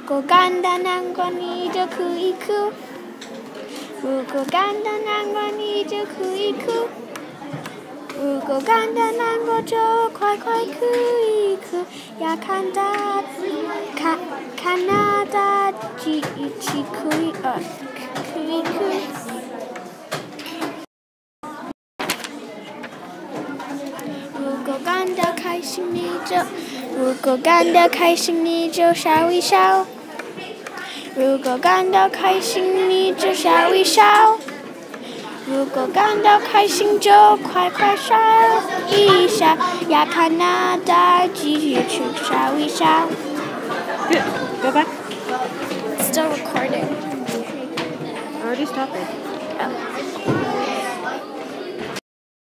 果感到难过，你就哭一哭。如果感到难过，你就哭一哭。如果感到难过，就快快哭一哭。要看那大鸡一起哭一哭。如果感到开心，你就笑一笑。如果感到开心，你就笑一笑。如果感到开心，就快快笑一笑。要看那大鸡去笑一笑。 Good. Go back. Still recording. Already stopped it. Oh.